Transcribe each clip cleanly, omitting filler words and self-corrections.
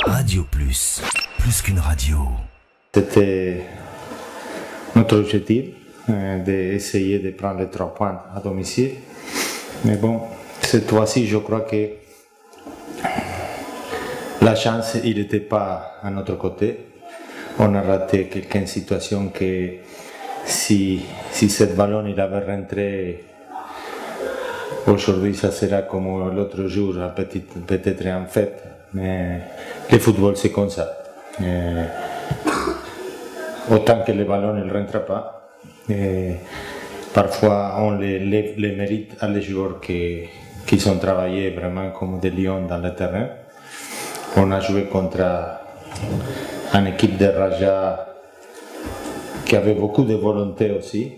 Radio plus qu'une radio. C'était notre objectif d'essayer de prendre les 3 points à domicile. Mais bon, cette fois-ci, je crois que la chance, il n'était pas à notre côté. On a raté quelques situations que si ce ballon il avait rentré aujourd'hui, ça sera comme l'autre jour, peut-être en fait. Mais le football, c'est comme ça. Autant que le ballon ne rentre pas, parfois on les mérite à les joueurs qui ont travaillé vraiment comme des lions dans le terrain. On a joué contre une équipe de Raja qui avait beaucoup de volonté aussi.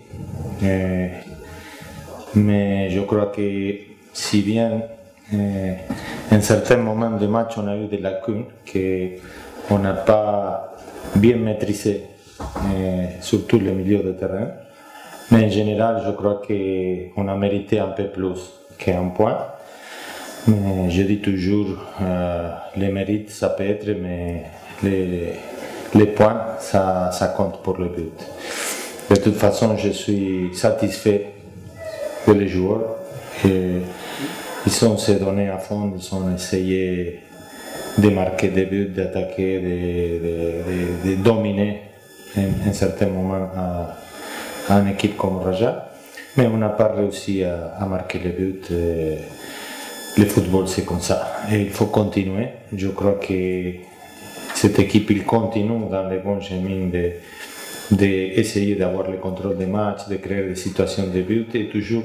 Mais je crois que si bien en certains moments du match on a eu des lacunes qu'on n'a pas bien maîtrisées, surtout le milieu de terrain. Mais en général, je crois qu'on a mérité un peu plus qu'un point. Mais je dis toujours, les mérites, ça peut être, mais les points, ça compte pour le but. De toute façon, je suis satisfait de les joueurs. Ils ont se donné à fond, ils ont essayé de marquer des buts, d'attaquer, de dominer en certains moments à une équipe comme Raja. Mais on n'a pas réussi à marquer les buts. Le football, c'est comme ça. Et il faut continuer. Je crois que cette équipe, il continue dans les bons chemins d'essayer d'avoir le contrôle des matchs, de créer des situations de but et toujours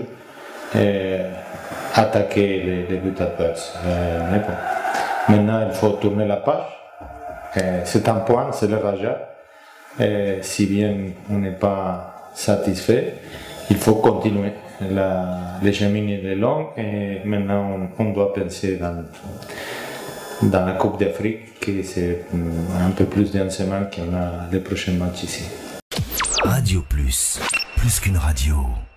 attaquer les buts adverses. Mais bon. Maintenant, il faut tourner la page. C'est un point, c'est le Raja. Si bien on n'est pas satisfait, il faut continuer. Le chemin est long et maintenant on doit penser dans la Coupe d'Afrique, que c'est un peu plus d'une semaine qu'on a les prochains matchs ici. Radio plus qu'une radio.